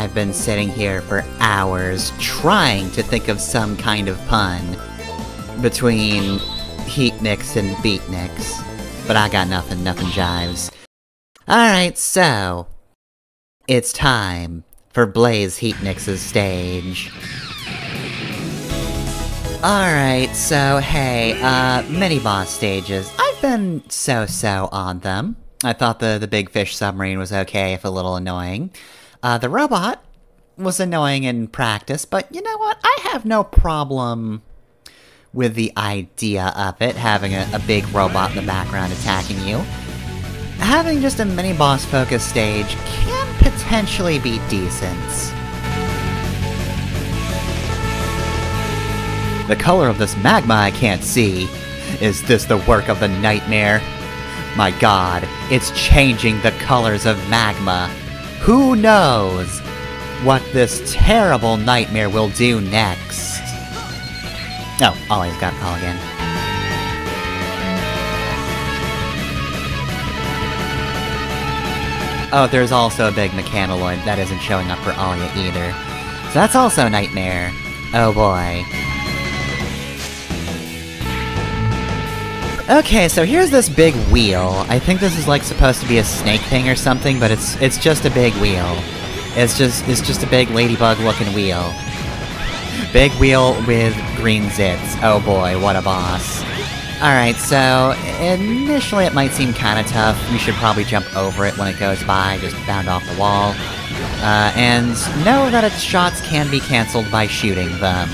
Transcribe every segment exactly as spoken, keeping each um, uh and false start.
I've been sitting here for hours trying to think of some kind of pun between Heatnix and Beatnix, but I got nothing, nothing jives. Alright, so it's time for Blaze Heatnix's stage. Alright, so hey, uh, mini-boss stages. I've been so-so on them. I thought the, the Big Fish Submarine was okay, if a little annoying. Uh, the robot was annoying in practice, but you know what? I have no problem with the idea of it, having a, a big robot in the background attacking you. Having just a mini-boss focused stage can potentially be decent. The color of this magma I can't see. Is this the work of the nightmare? My god, it's changing the colors of magma. Who knows what this terrible nightmare will do next? Oh, Ollie's got a call again. Oh, there's also a big mechanaloid that isn't showing up for Ollie either. So that's also Nightmare. Oh boy. Okay, so here's this big wheel. I think this is like supposed to be a snake thing or something, but it's it's just a big wheel. It's just it's just a big ladybug-looking wheel. Big wheel with green zits. Oh boy, what a boss. Alright, so initially it might seem kinda tough. You should probably jump over it when it goes by, just bound off the wall. Uh, and know that its shots can be cancelled by shooting them.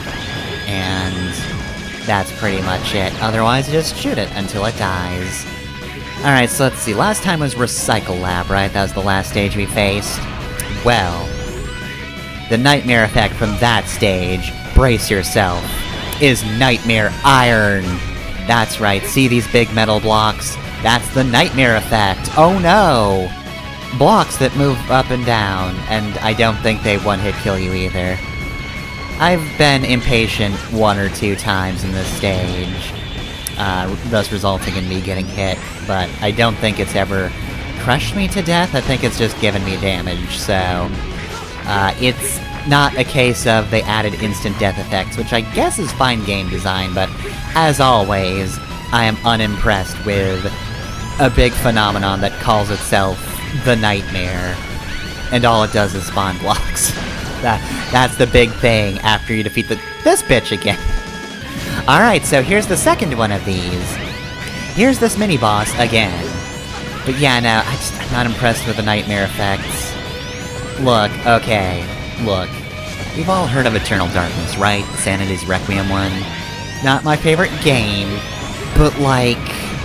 And that's pretty much it. Otherwise, just shoot it until it dies. Alright, so let's see. Last time was Recycle Lab, right? That was the last stage we faced. Well, the nightmare effect from that stage, brace yourself, is Nightmare Iron. That's right, see these big metal blocks? That's the nightmare effect. Oh no! Blocks that move up and down, and I don't think they one-hit kill you either. I've been impatient one or two times in this stage, uh, thus resulting in me getting hit, but I don't think it's ever crushed me to death. I think it's just given me damage, so uh, it's not a case of they added instant death effects, which I guess is fine game design, but as always, I am unimpressed with a big phenomenon that calls itself the Nightmare, and all it does is spawn blocks. That, that's the big thing after you defeat the- this bitch again. Alright, so here's the second one of these. Here's this mini-boss again. But yeah, no, I just, I'm not impressed with the nightmare effects. Look, okay, look. We've all heard of Eternal Darkness, right? Sanity's Requiem one. Not my favorite game, but like,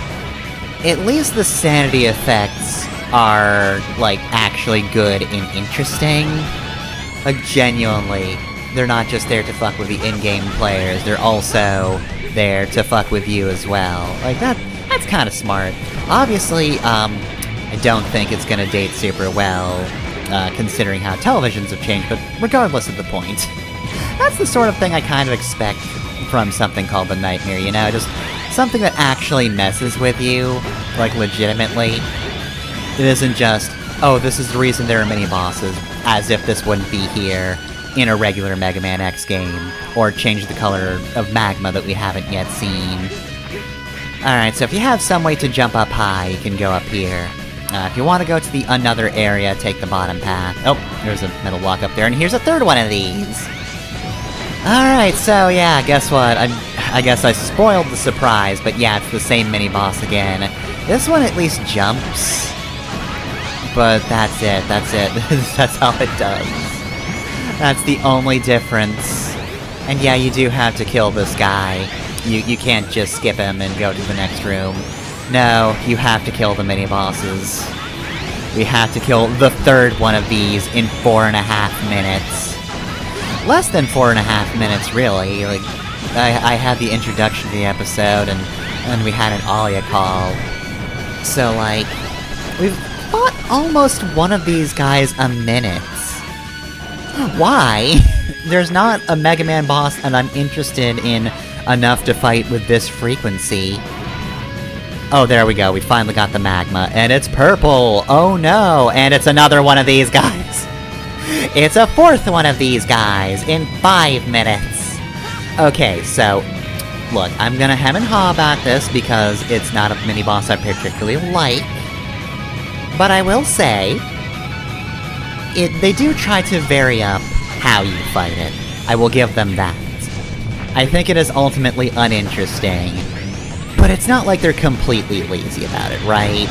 at least the sanity effects are, like, actually good and interesting. Like, genuinely, they're not just there to fuck with the in-game players, they're also there to fuck with you as well. Like, that, that's kinda smart. Obviously, um, I don't think it's gonna date super well, uh, considering how televisions have changed, but regardless of the point. That's the sort of thing I kind of expect from something called the Nightmare, you know? Just something that actually messes with you, like, legitimately. It isn't just, oh, this is the reason there are mini-bosses, as if this wouldn't be here in a regular Mega Man X game, or change the color of magma that we haven't yet seen. Alright, so if you have some way to jump up high, you can go up here. Uh, if you want to go to the another area, take the bottom path. Oh, there's a metal block up there, and here's a third one of these! Alright, so yeah, guess what? I, I guess I spoiled the surprise, but yeah, it's the same mini-boss again. This one at least jumps. But that's it, that's it. That's all it does. That's the only difference. And yeah, you do have to kill this guy. You, you can't just skip him and go to the next room. No, you have to kill the mini-bosses. We have to kill the third one of these in four and a half minutes. Less than four and a half minutes, really. Like, I, I had the introduction to the episode, and, and we had an Alia call. So, like, we've fought almost one of these guys a minute. Why? There's not a Mega Man boss and I'm interested in enough to fight with this frequency. Oh, there we go, we finally got the magma, and it's purple! Oh no! And it's another one of these guys! It's a fourth one of these guys in five minutes! Okay, so, look, I'm gonna hem and haw about this because it's not a mini-boss I particularly like. But I will say, it, they do try to vary up how you fight it. I will give them that. I think it is ultimately uninteresting, but it's not like they're completely lazy about it, right?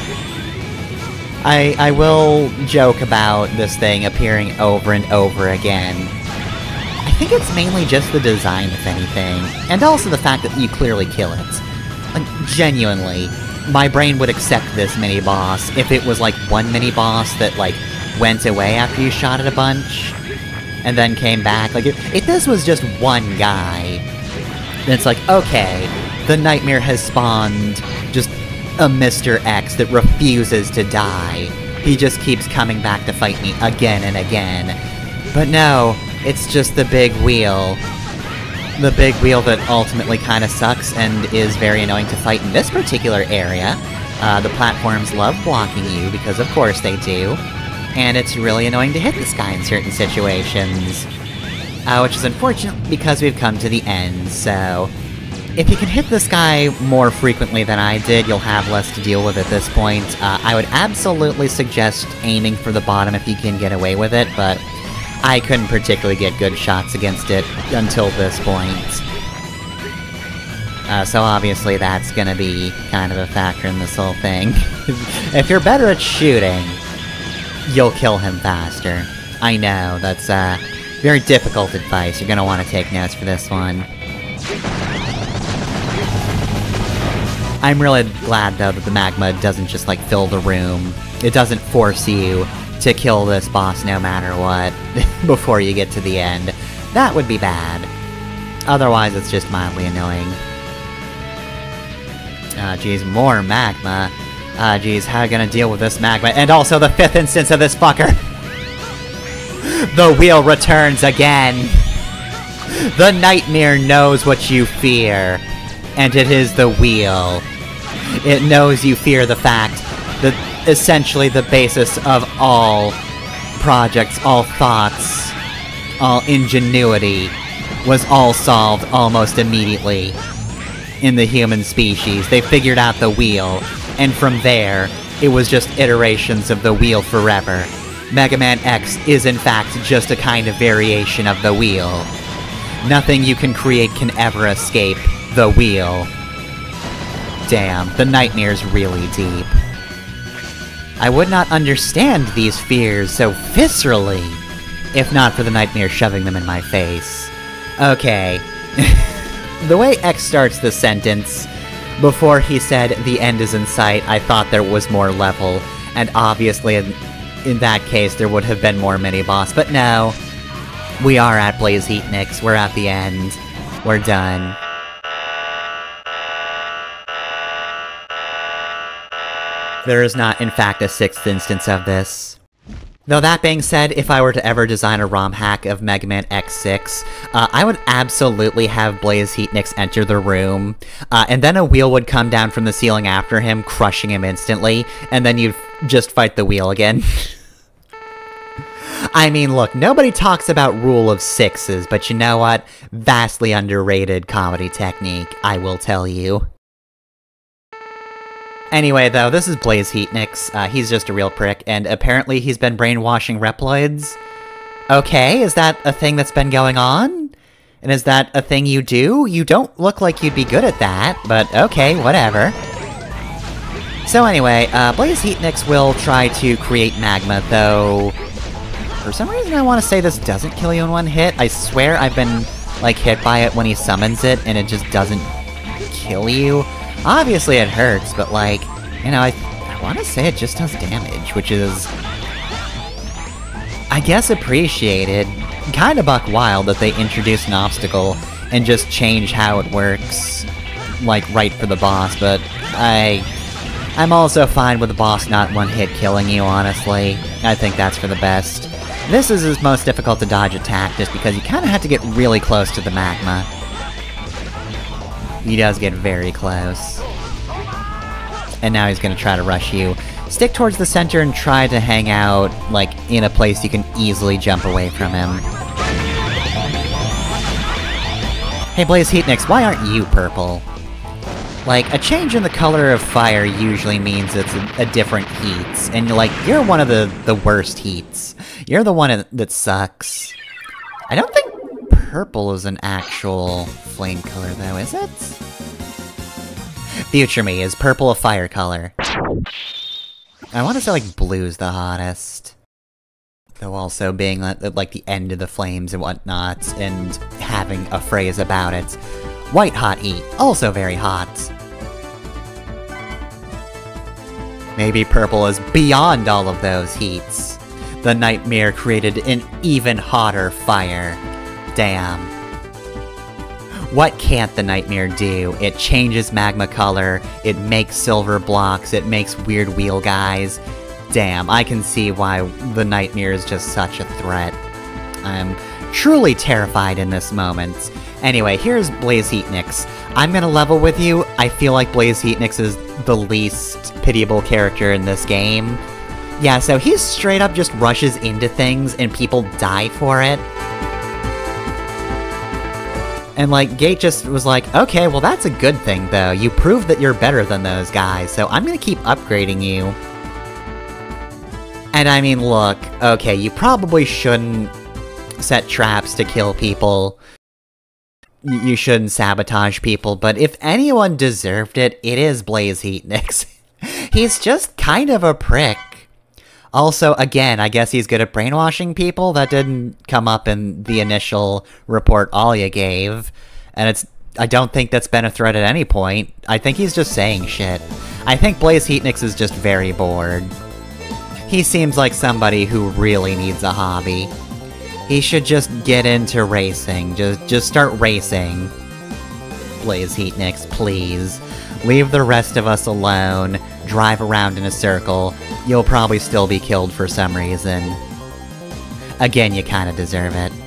I, I will joke about this thing appearing over and over again. I think it's mainly just the design, if anything, and also the fact that you clearly kill it. Like, genuinely, my brain would accept this mini-boss if it was like one mini-boss that, like, went away after you shot it a bunch, and then came back. Like, if, if this was just one guy, then it's like, okay, the nightmare has spawned just a Mister X that refuses to die. He just keeps coming back to fight me again and again. But no, it's just the big wheel. The big wheel that ultimately kinda sucks and is very annoying to fight in this particular area. Uh, the platforms love blocking you, because of course they do. And it's really annoying to hit this guy in certain situations. Uh, which is unfortunate because we've come to the end, so... If you can hit this guy more frequently than I did, you'll have less to deal with at this point. Uh, I would absolutely suggest aiming for the bottom if you can get away with it, but I couldn't particularly get good shots against it until this point. Uh, so obviously that's gonna be kind of a factor in this whole thing. If you're better at shooting, you'll kill him faster. I know, that's, uh, very difficult advice. You're gonna want to take notes for this one. I'm really glad, though, that the magma doesn't just, like, fill the room. It doesn't force you to kill this boss no matter what, before you get to the end. That would be bad. Otherwise, it's just mildly annoying. Ah, uh, geez, more magma. Ah, uh, geez, how are you gonna deal with this magma? And also the fifth instance of this fucker! The wheel returns again! The nightmare knows what you fear, and it is the wheel. It knows you fear the fact that essentially the basis of all projects, all thoughts, all ingenuity was all solved almost immediately in the human species. They figured out the wheel, and from there, it was just iterations of the wheel forever. Mega Man X is in fact just a kind of variation of the wheel. Nothing you can create can ever escape the wheel. Damn, the nightmare's really deep. I would not understand these fears so viscerally if not for the nightmare shoving them in my face. Okay. The way X starts the sentence, before he said, "the end is in sight," I thought there was more level, and obviously in, in that case there would have been more mini-boss, but no. We are at Blaze Heatnix, we're at the end. We're done. There is not, in fact, a sixth instance of this. Though that being said, if I were to ever design a ROM hack of Mega Man X six, uh, I would absolutely have Blaze Heatnix enter the room, uh, and then a wheel would come down from the ceiling after him, crushing him instantly, and then you'd just fight the wheel again. I mean, look, nobody talks about rule of sixes, but you know what? Vastly underrated comedy technique, I will tell you. Anyway, though, this is Blaze Heatnix. Uh, he's just a real prick, and apparently he's been brainwashing Reploids. Okay, is that a thing that's been going on? And is that a thing you do? You don't look like you'd be good at that, but okay, whatever. So anyway, uh, Blaze Heatnix will try to create magma, though... For some reason I want to say this doesn't kill you in one hit. I swear I've been, like, hit by it when he summons it, and it just doesn't kill you. Obviously it hurts, but like, you know, I, I want to say it just does damage, which is, I guess, appreciated. Kinda buck wild that they introduce an obstacle and just change how it works, like, right for the boss, but I... I'm also fine with the boss not one-hit killing you, honestly. I think that's for the best. This is his most difficult to dodge attack, just because you kinda have to get really close to the magma. He does get very close. And now he's gonna try to rush you. Stick towards the center and try to hang out, like, in a place you can easily jump away from him. Hey Blaze Heatnix, why aren't you purple? Like, a change in the color of fire usually means it's a, a different heat, and like, you're one of the, the worst heats. You're the one that sucks. I don't think purple is an actual flame color though, is it? Future me, is purple a fire color? I want to say like blue's the hottest. Though also being at like the end of the flames and whatnot, and having a phrase about it. White hot heat, also very hot. Maybe purple is beyond all of those heats. The Nightmare created an even hotter fire. Damn. What can't the Nightmare do? It changes magma color, it makes silver blocks, it makes weird wheel guys. Damn, I can see why the Nightmare is just such a threat. I'm truly terrified in this moment. Anyway, here's Blaze Heatnix. I'm gonna level with you. I feel like Blaze Heatnix is the least pitiable character in this game. Yeah, so he straight up just rushes into things and people die for it. And like, Gate just was like, okay, well that's a good thing though. You proved that you're better than those guys, so I'm gonna keep upgrading you. And I mean, look, okay, you probably shouldn't set traps to kill people. You shouldn't sabotage people, but if anyone deserved it, it is Blaze Heatnix. He's just kind of a prick. Also, again, I guess he's good at brainwashing people. That didn't come up in the initial report Alia gave. And it's I don't think that's been a threat at any point. I think he's just saying shit. I think Blaze Heatnix is just very bored. He seems like somebody who really needs a hobby. He should just get into racing. Just, just start racing. Blaze Heatnix, please. Leave the rest of us alone. Drive around in a circle. You'll probably still be killed for some reason. Again, you kinda deserve it.